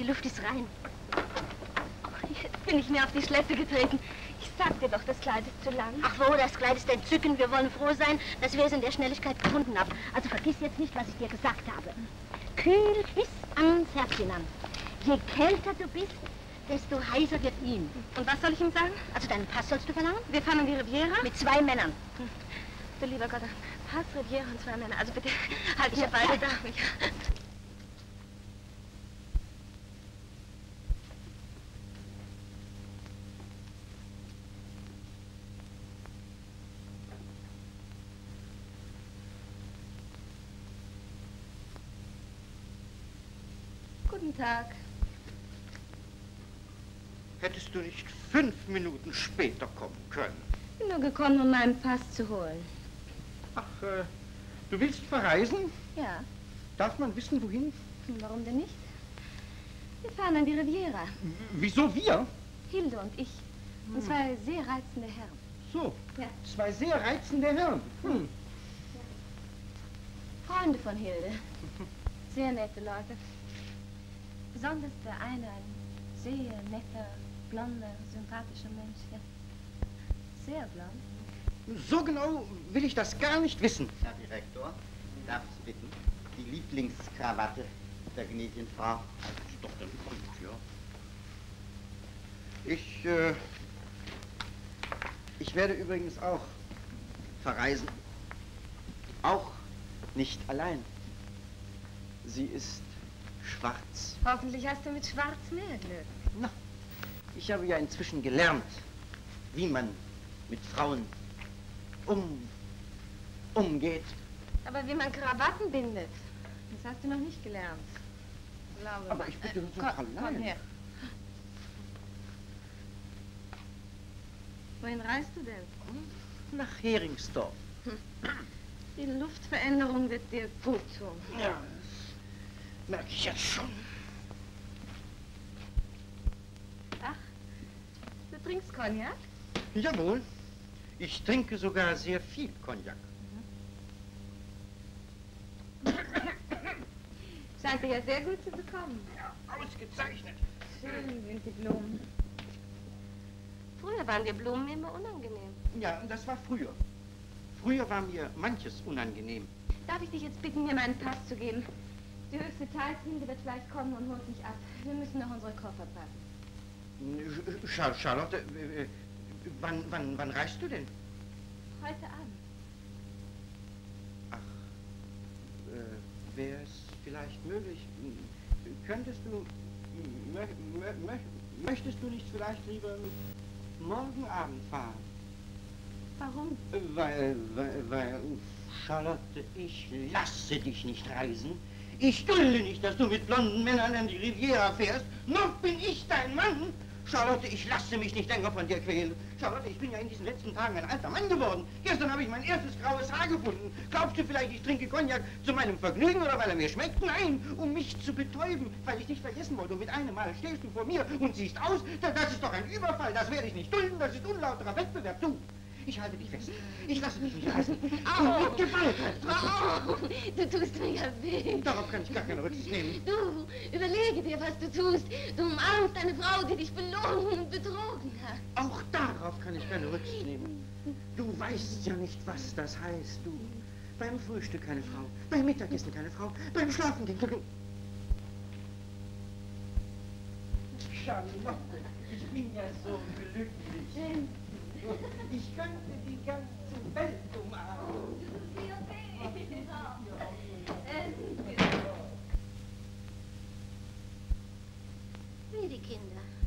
Die Luft ist rein. Jetzt bin ich mir auf die Schleppe getreten. Ich sagte doch, das Kleid ist zu lang. Ach wo, das Kleid ist entzückend. Wir wollen froh sein, dass wir es in der Schnelligkeit gefunden haben. Also vergiss jetzt nicht, was ich dir gesagt habe. Kühl bis ans Herz hinan. Je kälter du bist, desto heißer wird ihm. Und was soll ich ihm sagen? Also deinen Pass sollst du verlangen? Wir fahren an die Riviera? Mit 2 Männern. Du lieber Gott, Pass, Riviera und 2 Männer. Also bitte, halt ihr beide da. Guten Tag. Hättest du nicht 5 Minuten später kommen können? Ich bin nur gekommen, um meinen Pass zu holen. Ach, du willst verreisen? Ja. Darf man wissen, wohin? Warum denn nicht? Wir fahren an die Riviera. Wieso wir? Hilde und ich. Und 2 sehr reizende Herren. So, ja. 2 sehr reizende Herren. Ja. Freunde von Hilde. Sehr nette Leute. Besonders der eine, ein sehr netter, blonder, sympathischer Mensch. Ja. Sehr blond. So genau will ich das gar nicht wissen. Herr Direktor, darf ich bitten? Die Lieblingskrawatte der gnädigen Frau. Das ist doch dann gut, ja. Ich werde übrigens auch verreisen. Auch nicht allein. Sie ist schwarz. Hoffentlich hast du mit Schwarz mehr Glück. Na, ich habe ja inzwischen gelernt, wie man mit Frauen umgeht. Aber wie man Krawatten bindet, das hast du noch nicht gelernt. Glaube Aber ich bitte so komm her. Wohin reist du denn? Nach Heringsdorf. Die Luftveränderung wird dir gut tun. Ja, das merke ich jetzt schon. Ach, du trinkst Cognac? Jawohl. Ich trinke sogar sehr viel Cognac. Scheint dir ja sehr gut zu bekommen. Ja, ausgezeichnet. Schön sind die Blumen. Früher waren dir Blumen immer unangenehm. Ja, das war früher. Früher war mir manches unangenehm. Darf ich dich jetzt bitten, mir meinen Pass zu geben? Die höchste Teilshilde wird gleich kommen und holt mich ab. Wir müssen noch unsere Koffer packen. Charlotte, wann reist du denn? Heute Abend. Ach, wäre es vielleicht möglich, könntest du, möchtest du nicht vielleicht lieber morgen Abend fahren? Warum? Weil, Charlotte, ich lasse dich nicht reisen. Ich dulde nicht, dass du mit blonden Männern an die Riviera fährst. Noch bin ich dein Mann. Charlotte, ich lasse mich nicht länger von dir quälen. Charlotte, ich bin ja in diesen letzten Tagen ein alter Mann geworden. Gestern habe ich mein erstes graues Haar gefunden. Glaubst du vielleicht, ich trinke Cognac zu meinem Vergnügen oder weil er mir schmeckt? Nein, um mich zu betäuben, weil ich dich vergessen wollte. Und mit einem Mal stehst du vor mir und siehst aus, das ist doch ein Überfall. Das werde ich nicht dulden, das ist unlauterer Wettbewerb. Du, ich halte dich fest. Ich lasse dich nicht reißen. Au! Mit Gewalt. Au! Du tust mir ja weh. Darauf kann ich gar keine Rücksicht nehmen. Du, überlege dir, was du tust. Du umarmst eine Frau, die dich belogen und betrogen hat. Auch darauf kann ich keine Rücksicht nehmen. Du weißt ja nicht, was das heißt, du. Beim Frühstück keine Frau, beim Mittagessen keine Frau, beim Schlafen gehen keine... Charlotte, ich bin ja so glücklich. Ich könnte die ganze Welt umarmen. Wie die Kinder.